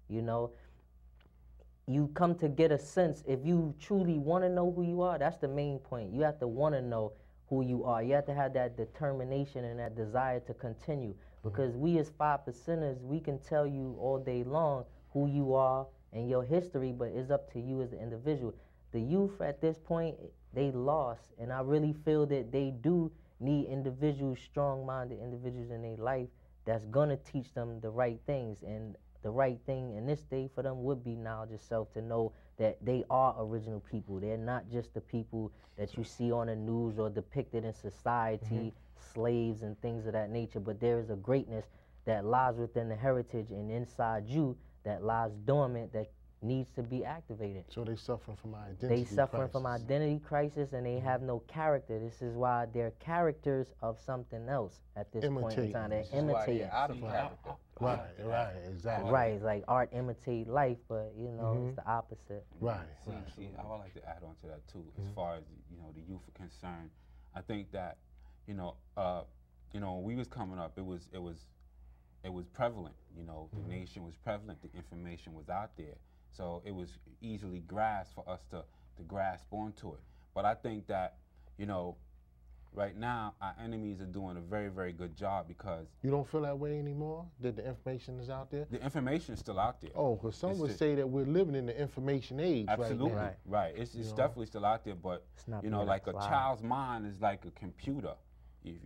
You know, you come to get a sense, if you truly want to know who you are, that's the main point. You have to want to know who you are. You have to have that determination and that desire to continue. Because we as 5%ers, we can tell you all day long who you are and your history, but it's up to you as the individual. The youth at this point, they lost, and I really feel that they do need individuals, strong-minded individuals in their life that's gonna teach them the right things. And the right thing in this day for them would be knowledge of self, to know that they are original people. They're not just the people that you see on the news or depicted in society, slaves and things of that nature, but there is a greatness that lies within the heritage and inside you that lies dormant, that needs to be activated. So they suffering from identity They suffering crisis. from identity crisis, and they have no character. This is why they're characters of something else at this point in time. They're imitating. Right, exactly. Right, it's like art imitate life, but you know, it's the opposite. Right. See, I would like to add on to that too. As far as the youth are concerned, I think that when we was coming up, it was prevalent. The nation was prevalent. The information was out there, so it was easily grasped for us to grasp onto it. But I think that right now our enemies are doing a very, very good job, because You don't feel that way anymore, that the information is out there? the information is still out there. Oh, because some would say that we're living in the information age Absolutely, right now. right. It's definitely still out there, but It's not like a applied. child's mind is like a computer. If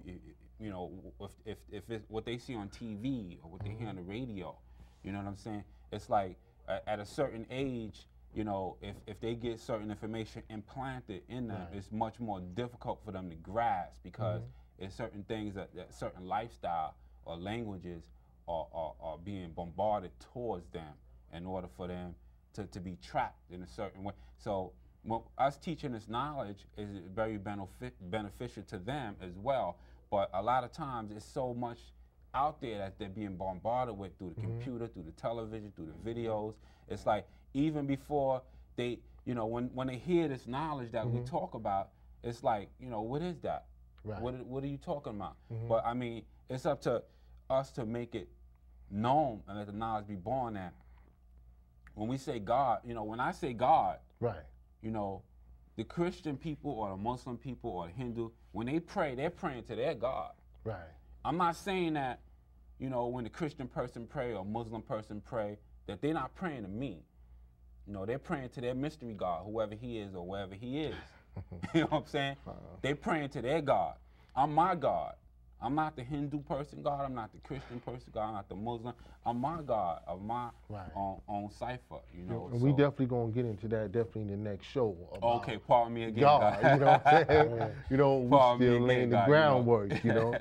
it's what they see on TV or what they hear on the radio, you know what I'm saying? It's like at a certain age, if they get certain information implanted in them, it's much more difficult for them to grasp, because it's certain things that certain lifestyle or languages are being bombarded towards them in order for them to be trapped in a certain way. So us teaching this knowledge is very beneficial to them as well, but a lot of times it's so much out there that they're being bombarded with through the computer, through the television, through the videos. It's like even before they, when they hear this knowledge that we talk about, it's like, what is that? Right. What are you talking about? But I mean, it's up to us to make it known and let the knowledge be born that when we say God, when I say God, Right. The Christian people or the Muslim people or the Hindu, when they pray, they're praying to their God. Right. I'm not saying that, when the Christian person pray or Muslim person pray, that they're not praying to me. They're praying to their mystery God, whoever he is or wherever he is. You know what I'm saying? They're praying to their God. I'm my God. I'm not the Hindu person God. I'm not the Christian person God. I'm not the Muslim. I'm my God of my own cipher. And we definitely gonna get into that definitely in the next show. Okay, pardon me again. God, you know what I'm saying? We Pardon me still again, laying the God, groundwork,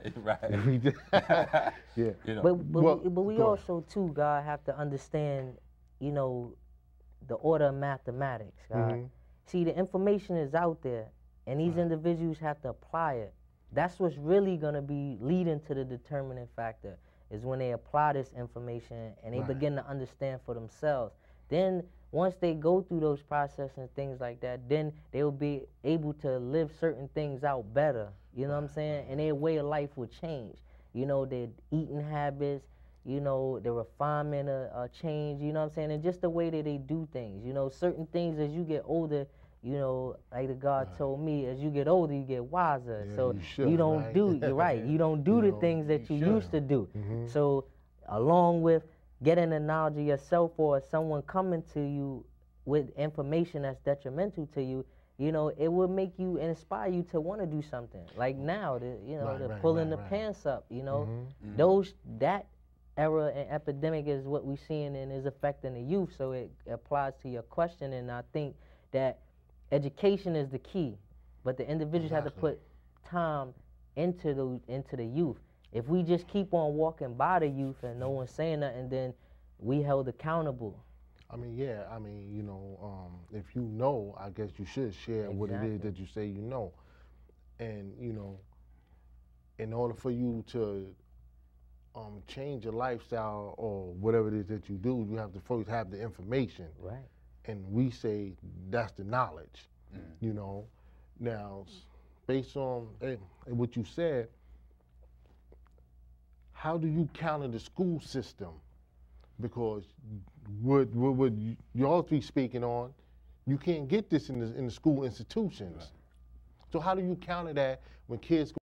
Right. Yeah. But we also too, God, have to understand, the order of mathematics, God. See, the information is out there, and these individuals have to apply it. That's what's really gonna be leading to the determining factor, is when they apply this information and they begin to understand for themselves. Then once they go through those processes and things like that, then they'll be able to live certain things out better. You know what I'm saying? And their way of life will change. Their eating habits, the refinement change, you know what I'm saying? And just the way that they do things. Certain things as you get older, like the God told me, as you get older, you get wiser. Yeah, so you don't do, you're right, you don't do the things that you used to do. So along with getting the knowledge of yourself, or someone coming to you with information that's detrimental to you, it will make you and inspire you to want to do something. Like now, the pulling the pants up, that era and epidemic is what we're seeing and is affecting the youth. So it applies to your question, and I think that education is the key, but the individuals have to put time into the youth. If we just keep on walking by the youth and no one's saying nothing, then we held accountable. I mean, if you know, I guess you should share what it is that you say you know. And, in order for you to change your lifestyle or whatever it is that you do, you have to first have the information. Right. And we say that's the knowledge, Now, based on what you said, how do you counter the school system because what y'all be speaking on, you can't get this in the school institutions. Right. So how do you counter that when kids